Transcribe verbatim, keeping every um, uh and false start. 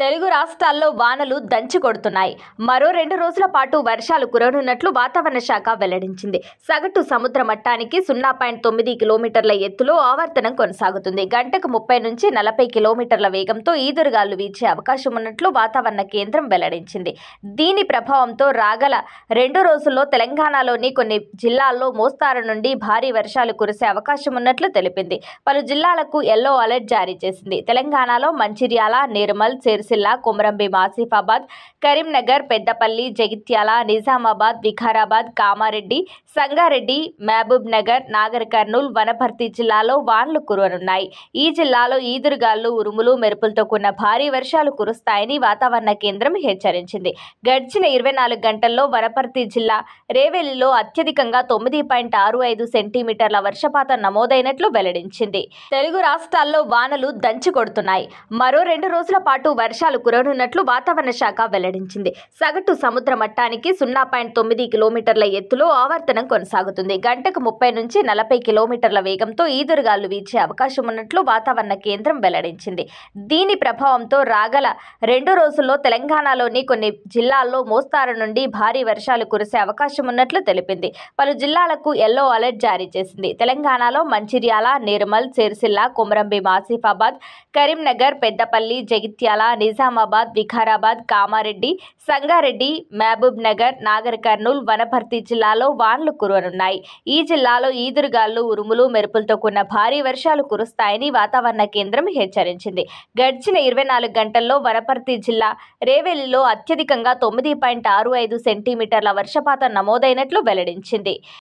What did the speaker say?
తెలుగు రాష్ట్రాల్లో వానలు దంచి కొడుతున్నాయి. మరో రెండు రోజుల పాటు వర్షాలు కురవనున్నట్లు వాతావరణ శాఖ వెల్లడించింది. సగటు సముద్ర మట్టానికి సున్నా పాయింట్ తొమ్మిది కిలోమీటర్ల ఎత్తులో ఆవర్తనం కొనసాగుతుంది. గంటకు ముప్పై నుంచి నలభై కిలోమీటర్ల వేగంతో ఈదురుగాలు వీచే అవకాశం ఉన్నట్లు వాతావరణ కేంద్రం వెల్లడించింది. దీని ప్రభావంతో రాగల రెండు రోజుల్లో తెలంగాణలోని కొన్ని జిల్లాల్లో మోస్తారు నుండి భారీ వర్షాలు కురిసే అవకాశం ఉన్నట్లు తెలిపింది. పలు జిల్లాలకు ఎల్లో అలర్ట్ జారీ చేసింది. తెలంగాణలో మంచిర్యాల, నిర్మల్, సిరిసిల్ల, కొమరంభీం, ఆసిఫాబాద్, కరీంనగర్, పెద్దపల్లి, జగిత్యాల, నిజామాబాద్, వికారాబాద్, కామారెడ్డి, సంగారెడ్డి, మహబూబ్ నగర్, నాగర్ కర్నూల్, వనపర్తి జిల్లాలో వానలు కురవనున్నాయి. ఈ జిల్లాలో ఈదురుగాలు, ఉరుములు, మెరుపులతో కూడిన భారీ వర్షాలు కురుస్తాయని వాతావరణ కేంద్రం హెచ్చరించింది. గడిచిన ఇరవై నాలుగు గంటల్లో వనపర్తి జిల్లా రేవెల్లిలో అత్యధికంగా తొమ్మిది పాయింట్ ఆరు ఐదు సెంటీమీటర్ల వర్షపాతం నమోదైనట్లు వెల్లడించింది. తెలుగు రాష్ట్రాల్లో వానలు దంచి కొడుతున్నాయి. మరో రెండు రోజుల పాటు వర్షాలు కురవనున్నట్లు వాతావరణ శాఖ వెల్లడించింది. సగటు సముద్ర మట్టానికి సున్నా పాయింట్ తొమ్మిది కిలోమీటర్ల ఎత్తులో ఆవర్తనం కొనసాగుతుంది. గంటకు ముప్పై నుంచి నలభై కిలోమీటర్ల వేగంతో ఈదురుగాలు వీచే అవకాశం ఉన్నట్లు వాతావరణ కేంద్రం వెల్లడించింది. దీని ప్రభావంతో రాగల రెండు రోజుల్లో తెలంగాణలోని కొన్ని జిల్లాల్లో మోస్తారు నుండి భారీ వర్షాలు కురిసే అవకాశం ఉన్నట్లు తెలిపింది. పలు జిల్లాలకు ఎల్లో అలర్ట్ జారీ చేసింది. తెలంగాణలో మంచిర్యాల, నిర్మల్, సిరిసిల్ల, కొమరంభీం, ఆసిఫాబాద్, కరీంనగర్, పెద్దపల్లి, జగిత్యాల, నిజామాబాద్, వికారాబాద్, కామారెడ్డి, సంగారెడ్డి, మహబూబ్ నగర్, నాగర్ కర్నూల్, వనపర్తి జిల్లాలో వానలు కురవనున్నాయి. ఈ జిల్లాలో ఈదురుగాలు, ఉరుములు, మెరుపులతో కూడిన భారీ వర్షాలు కురుస్తాయని వాతావరణ కేంద్రం హెచ్చరించింది. గడిచిన ఇరవై నాలుగు గంటల్లో వనపర్తి జిల్లా రేవెల్లిలో అత్యధికంగా తొమ్మిది పాయింట్ ఆరు ఐదు సెంటీమీటర్ల వర్షపాతం నమోదైనట్లు వెల్లడించింది.